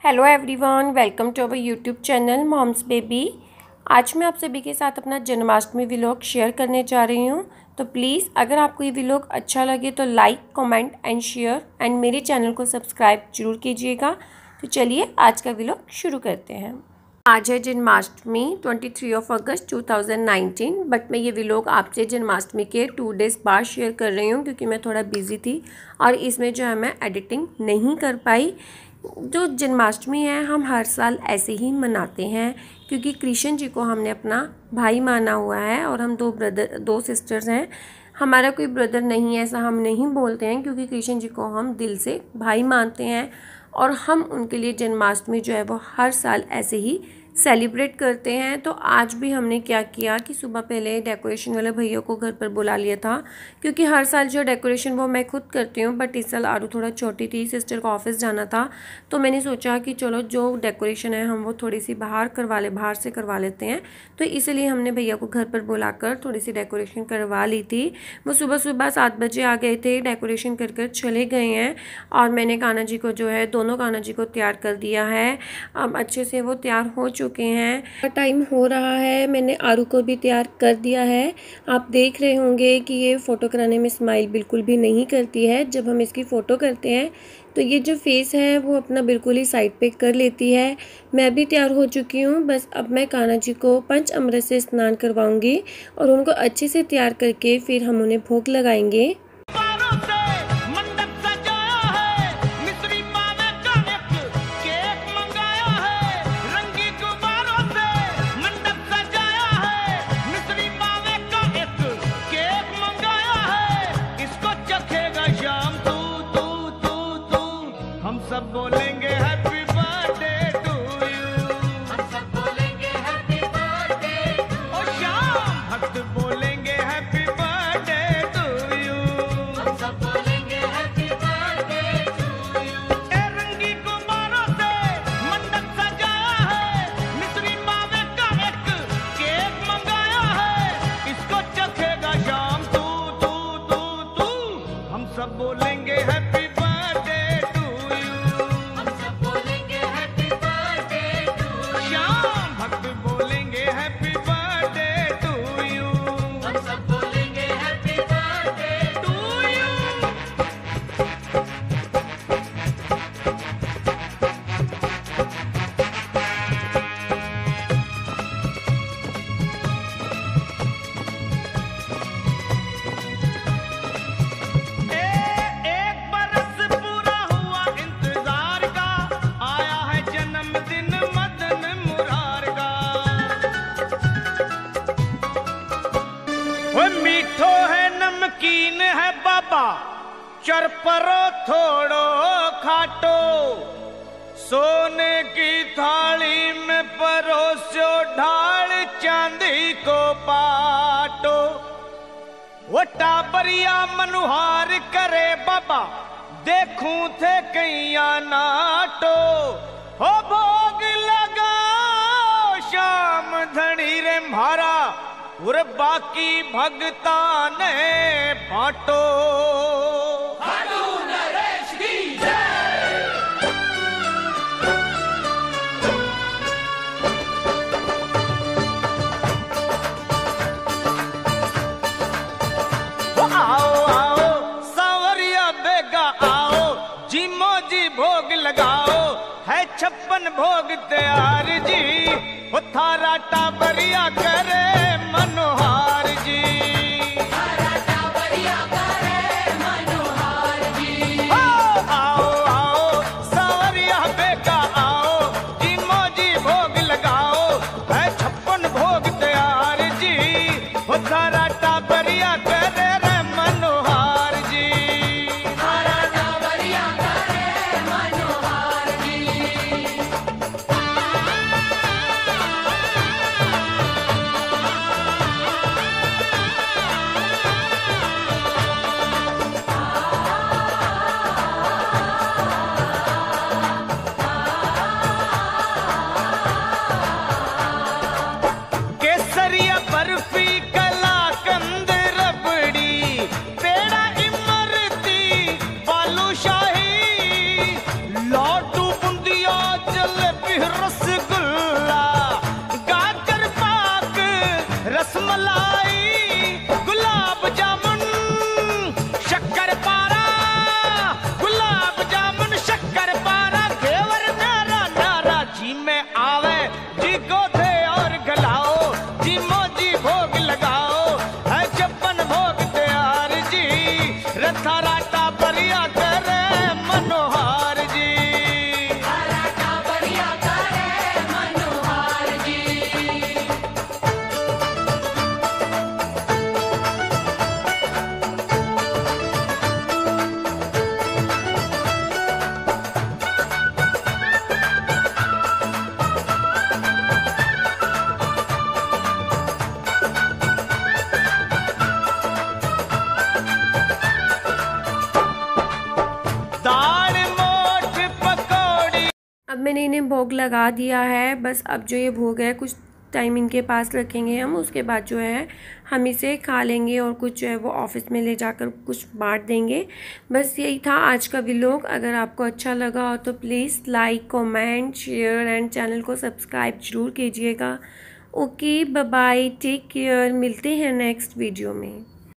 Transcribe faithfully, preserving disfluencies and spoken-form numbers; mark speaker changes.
Speaker 1: Hello everyone, welcome to our YouTube channel moms baby. आज मैं आप सभी के साथ अपना जन्माष्टमी व्लॉग शेयर करने जा रही हूँ। तो प्लीज़ अगर आपको ये व्लॉग अच्छा लगे तो like, comment and share and मेरे चैनल को सब्सक्राइब जरूर कीजिएगा। तो चलिए आज का व्लॉग शुरू करते हैं। आज है जन्माष्टमी तेईस ऑफ अगस्त दो हज़ार उन्नीस, बट मैं ये व्लॉग आपसे जन्माष्टमी के टू डेज़ बाद शेयर कर रही हूँ क्योंकि मैं थोड़ा बिजी थी और इसमें जो है मैं एडिटिंग नहीं कर पाई। जो जन्माष्टमी है हम हर साल ऐसे ही मनाते हैं क्योंकि कृष्ण जी को हमने अपना भाई माना हुआ है और हम दो ब्रदर दो सिस्टर्स हैं। हमारा कोई ब्रदर नहीं है ऐसा हम नहीं बोलते हैं क्योंकि कृष्ण जी को हम दिल से भाई मानते हैं और हम उनके लिए जन्माष्टमी जो है वो हर साल ऐसे ही सेलिब्रेट करते हैं। तो आज भी हमने क्या किया कि सुबह पहले डेकोरेशन वाले भैया को घर पर बुला लिया था क्योंकि हर साल जो डेकोरेशन वो मैं खुद करती हूँ, बट इस साल आरू थोड़ा छोटी थी, सिस्टर को ऑफिस जाना था, तो मैंने सोचा कि चलो जो डेकोरेशन है हम वो थोड़ी सी बाहर करवा ले बाहर से करवा लेते हैं। तो इसलिए हमने भैया को घर पर बुलाकर थोड़ी सी डेकोरेशन करवा ली थी। वो सुबह सुबह सात बजे आ गए थे, डेकोरेशन कर कर चले गए हैं और मैंने कान्हा जी को जो है दोनों कान्हा जी को तैयार कर दिया है। अब अच्छे से वो तैयार हो चुके हैं। टाइम हो रहा है, मैंने आरू को भी तैयार कर दिया है। आप देख रहे होंगे कि ये फ़ोटो कराने में स्माइल बिल्कुल भी नहीं करती है। जब हम इसकी फ़ोटो करते हैं तो ये जो फेस है वो अपना बिल्कुल ही साइड पे कर लेती है। मैं भी तैयार हो चुकी हूँ, बस अब मैं कान्हा जी को पंच अमृत से स्नान करवाऊंगी और उनको अच्छे से तैयार करके फिर हम उन्हें भोग लगाएंगे।
Speaker 2: सब बोलेंगे हैप्पी बर्थडे टू यू, हम सब बोलेंगे हैप्पी बर्थडे टू यू। और शाम भक्त बोलेंगे हैप्पी बर्थडे टू यू, हम सब बोलेंगे हैप्पी बर्थडे टू यू। ए रंगी गुब्बारों से मंडप सजाया है, मिश्री मावे का एक केक मंगाया है, इसको चखेगा शाम तू तू तू तू। हम सब बोलेंगे हैप्पी मीठो है नमकीन है बाबा, चरपरो थोड़ो खाटो, सोने की थाली में परोसो ढाल चांदी को पाटो। वो टाबरिया मनुहार करे बाबा, देखूं थे कैया नाटो। हो भोग लगाओ शाम धनी रे म्हारा, और बाकी भगता ने बांटो। खाटू नरेश की जय। आओ आओ सांवरिया बेगा आओ, जीमो जी भोग लगाओ, है छप्पन भोग तैयार जी। वो थारा टाबरिया करे मनोहार जी, थारा टाबरिया करे मनोहार जी। आओ आओ आओ सांवरिया बेगा आओ, जीमो जी भोग लगाओ, है छप्पन भोग तैयार जी। वो थारा टाबरिया करे रे मनोहार जी, थारा टाबरिया करे मनोहार जी।
Speaker 1: अब मैंने इन्हें भोग लगा दिया है। बस अब जो ये भोग है कुछ टाइम इनके पास रखेंगे हम, उसके बाद जो है हम इसे खा लेंगे और कुछ जो है वो ऑफिस में ले जाकर कुछ बांट देंगे। बस यही था आज का व्लॉग। अगर आपको अच्छा लगा हो तो please like, comment, share and channel को सब्सक्राइब जरूर कीजिएगा। Okay, bye bye, take care. मिलते हैं नेक्स्ट वीडियो में।